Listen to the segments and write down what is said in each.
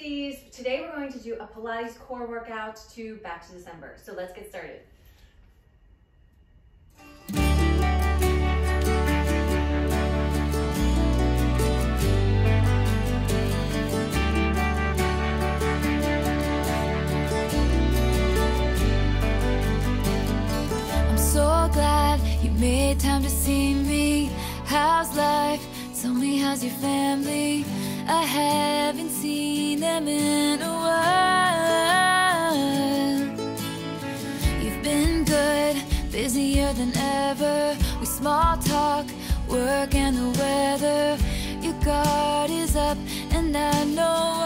Swifties. Today we're going to do a Pilates core workout to Back to December. So let's get started. I'm so glad you made time to see me. How's life? Tell me, how's your family? I haven't seen them in a while. You've been good, busier than ever. We small talk, work and the weather. Your guard is up and I know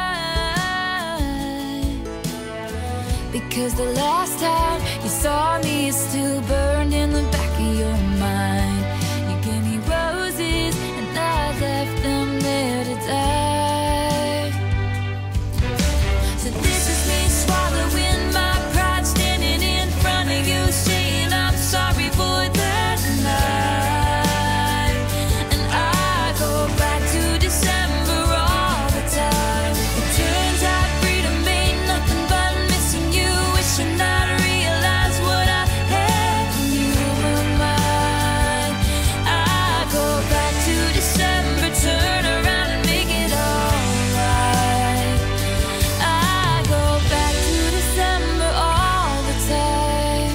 why. Because the last time you saw me is still burned in the back of your mind. You gave me roses and I left them there to die. So this is me swallowing my pride, standing in front of you, saying I'm sorry for that night. And I go back to December all the time. It turns out freedom ain't nothing but missing you, wishing I'd realized what I had when you were mine. I go back to December, turn around and make it alright. I go back to December all the time.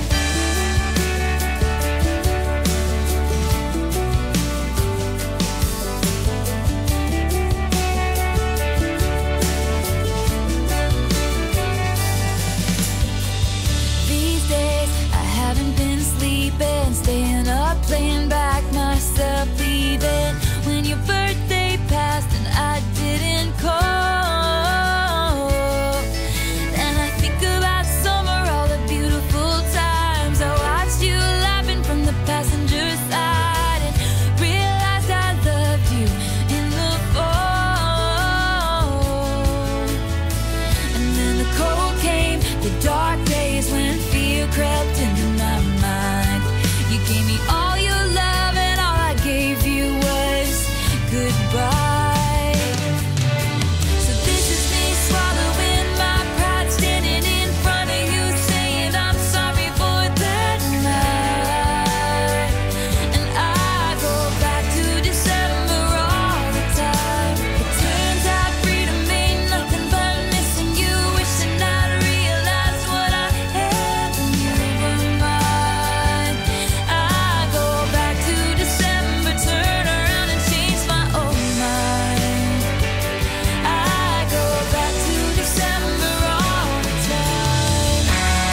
These days I haven't been sleeping, staying up, playing back myself, leaving when your birthday passed and I didn't call. And I think about summer, all the beautiful times I watched you laughing from the passenger side, and realized I loved you in the fall. And then the cold came, the dark days when fear crept into my mind. You gave me all your love and all I gave you was goodbye. So this is me swallowing my pride, standing in front of you, saying I'm sorry for that night. And I go back to December all the time. It turns out freedom ain't nothing but missing you, wishing I'd realized what I had when you were mine. I go back to December, turn around and change my own mind. I go back to December all the time.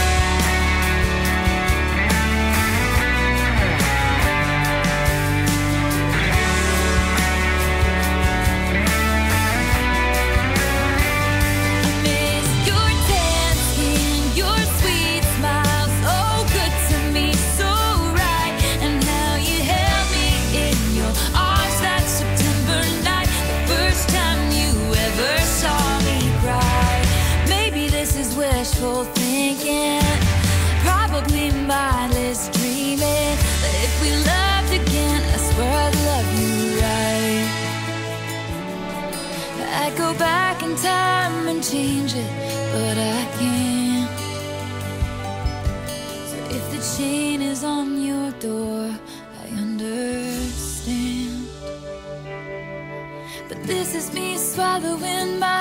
I miss your tan skin, your sweet smile, so good to me, so right. And how you held me in your arms that September night, the first time you ever saw me cry. Maybe this is wishful thinking, probably mindless dreaming, but if we loved again, I swear I'd love you right. I'd go back in time and change it, but I can't. So if the chain is on your door, I understand. But this is me swallowing my